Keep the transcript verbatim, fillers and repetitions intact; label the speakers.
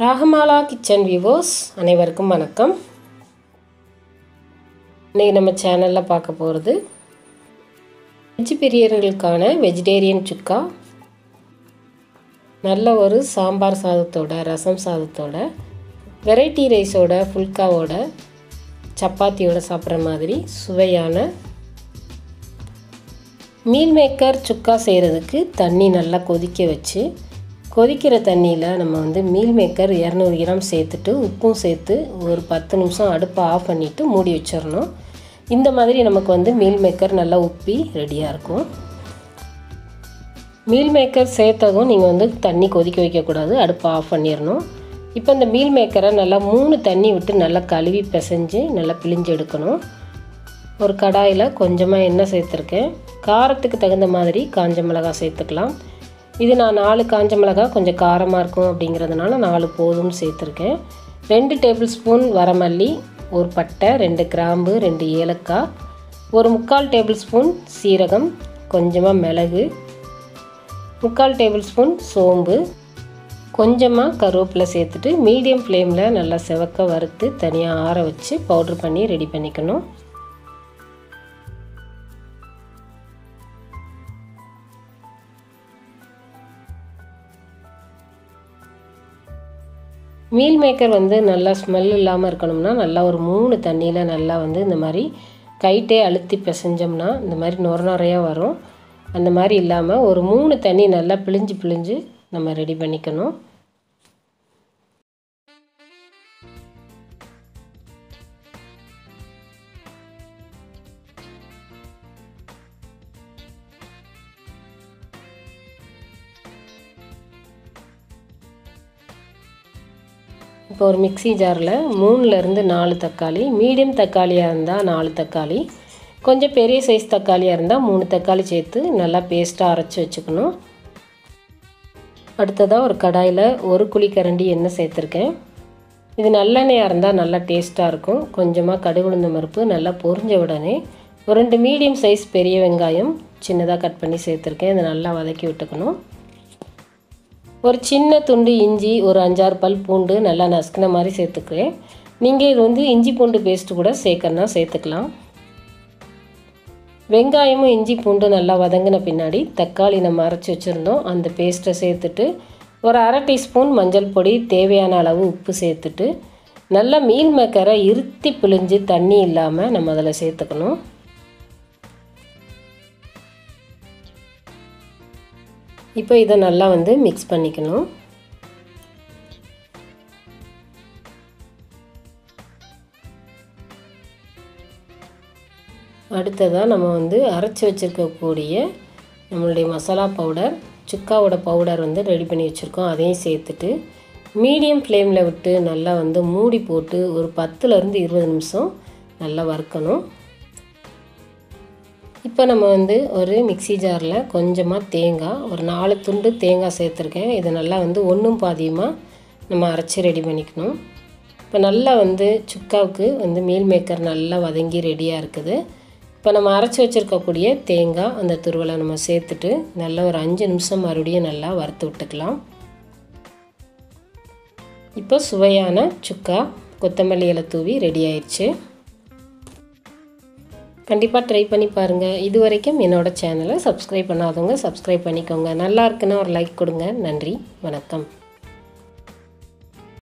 Speaker 1: Ragamala kitchen viewers அனைவருக்கும் வணக்கம். இன்றைக்கி நம்ம சேனலில் பார்க்க போகிறது வெஜ் பிரியர்களுக்கான வெஜிடேரியன் சுக்கா. நல்ல ஒரு சாம்பார் சாதத்தோட, ரசம் சாதத்தோட, வெரைட்டி ரைஸோட, ஃபுல்காவோட, சப்பாத்தியோட சாப்பிட்ற மாதிரி சுவையான மீல் மேக்கர் சுக்கா செய்கிறதுக்கு தண்ணி நல்லா கொதிக்க வச்சு, கொதிக்கிற தண்ணியில் நம்ம வந்து மீல் மேக்கர் இரநூறு கிராம் சேர்த்துட்டு உப்பும் சேர்த்து ஒரு பத்து நிமிஷம் அடுப்பை ஆஃப் பண்ணிவிட்டு மூடி வச்சிடணும். இந்த மாதிரி நமக்கு வந்து மீல் மேக்கர் நல்லா உப்பி ரெடியாக இருக்கும். மீல் மேக்கர் சேர்த்ததும் நீங்கள் வந்து தண்ணி கொதிக்க வைக்கக்கூடாது, அடுப்பை ஆஃப் பண்ணிடணும். இப்போ இந்த மீல் மேக்கரை நல்லா மூணு தண்ணி விட்டு நல்லா கழுவி பிசைஞ்சு நல்லா பிழிஞ்சு எடுக்கணும். ஒரு கடாயில் கொஞ்சமாக எண்ணெய் சேர்த்துருக்கேன். காரத்துக்கு தகுந்த மாதிரி காஞ்ச மிளகாய் சேர்த்துக்கலாம். இது நான் நாலு காஞ்ச மிளகாய் கொஞ்சம் காரமாக இருக்கும் அப்படிங்கிறதுனால நாலு போதும்னு சேர்த்துருக்கேன். ரெண்டு டேபிள் ஸ்பூன் வரமல்லி, ஒரு பட்டை, ரெண்டு கிராம்பு, ரெண்டு ஏலக்காய், ஒரு முக்கால் டேபிள் ஸ்பூன் சீரகம், கொஞ்சமாக மிளகு, முக்கால் டேபிள் ஸ்பூன் சோம்பு, கொஞ்சமாக கருவேப்பிலை சேர்த்துட்டு மீடியம் ஃப்ளேமில் நல்லா செவக்க வறுத்து தனியாக ஆற வச்சு பவுட்ரு பண்ணி ரெடி பண்ணிக்கணும். மீல் மேக்கர் வந்து நல்லா ஸ்மெல் இல்லாமல் இருக்கணும்னா நல்லா ஒரு மூணு தண்ணியில் நல்லா வந்து இந்த மாதிரி கைட்டே அழுத்தி பிசைஞ்சோம்னா இந்த மாதிரி நொர நொறையாக வரும். அந்த மாதிரி இல்லாமல் ஒரு மூணு தண்ணி நல்லா பிழிஞ்சு பிழிஞ்சு நம்ம ரெடி பண்ணிக்கணும். இப்போ ஒரு மிக்ஸி ஜாரில் மூணுலேருந்து நாலு தக்காளி, மீடியம் தக்காளியாக இருந்தால் நாலு தக்காளி, கொஞ்சம் பெரிய சைஸ் தக்காளியாக இருந்தால் மூணு தக்காளி சேர்த்து நல்லா பேஸ்ட்டாக அரைச்சி வச்சுக்கணும். அடுத்ததாக ஒரு கடாயில் ஒரு குழிக்கரண்டி எண்ணெய் சேர்த்துருக்கேன். இது நல்லெண்ணெயாக இருந்தால் நல்லா டேஸ்ட்டாக இருக்கும். கொஞ்சமாக கடுகு உளுந்தம் பருப்பு நல்லா பொரிஞ்ச உடனே ஒரு ரெண்டு மீடியம் சைஸ் பெரிய வெங்காயம் சின்னதாக கட் பண்ணி சேர்த்துருக்கேன். இதை நல்லா வதக்கி விட்டுக்கணும். ஒரு சின்ன துண்டு இஞ்சி, ஒரு அஞ்சாறு பல் பூண்டு நல்லா நசுக்கின மாதிரி சேர்த்துக்கிறேன். நீங்கள் இது வந்து இஞ்சி பூண்டு பேஸ்ட்டு கூட சேர்க்கறனா சேர்த்துக்கலாம். வெங்காயமும் இஞ்சி பூண்டு நல்லா வதங்கின பின்னாடி தக்காளி நம்ம அரைச்சி வச்சுருந்தோம் அந்த பேஸ்ட்டை சேர்த்துட்டு ஒரு அரை டீஸ்பூன் மஞ்சள் பொடி, தேவையான அளவு உப்பு சேர்த்துட்டு நல்லா மீல் மேக்கரை இருத்தி பிழிஞ்சு தண்ணி இல்லாமல் நம்ம அதில் சேர்த்துக்கணும். இப்போ இதை நல்லா வந்து மிக்ஸ் பண்ணிக்கணும். அடுத்ததாக நம்ம வந்து அரைச்சி வச்சுருக்கக்கூடிய நம்மளுடைய மசாலா பவுடர், சுக்காவோட பவுடர் வந்து ரெடி பண்ணி வச்சுருக்கோம். அதையும் சேர்த்துட்டு மீடியம் ஃப்ளேமில் விட்டு நல்லா வந்து மூடி போட்டு ஒரு பத்துலேருந்து இருபது நிமிஷம் நல்லா வறுக்கணும். இப்போ நம்ம வந்து ஒரு மிக்ஸி ஜாரில் கொஞ்சமாக தேங்காய், ஒரு நாலு துண்டு தேங்காய் சேர்த்துருக்கேன். இதை நல்லா வந்து ஒன்றும் பாதியமாக நம்ம அரைச்சி ரெடி பண்ணிக்கணும். இப்போ நல்லா வந்து சுக்காவுக்கு வந்து மீல் மேக்கர் நல்லா வதங்கி ரெடியாக இருக்குது. இப்போ நம்ம அரைச்சி வச்சுருக்கக்கூடிய தேங்காய் அந்த துருவலை நம்ம சேர்த்துட்டு நல்லா ஒரு அஞ்சு நிமிஷம் மறுபடியும் நல்லா வறுத்து விட்டுக்கலாம். இப்போ சுவையான சுக்கா கொத்தமல்லி இலை தூவி ரெடி ஆயிடுச்சு. கண்டிப்பாக ட்ரை பண்ணி பாருங்கள். இது வரைக்கும் என்னோடய சேனலை சப்ஸ்கிரைப் பண்ணாதவங்க சப்ஸ்கிரைப் பண்ணிக்கோங்க. நல்லா இருக்குன்னா ஒரு லைக் கொடுங்க. நன்றி, வணக்கம்.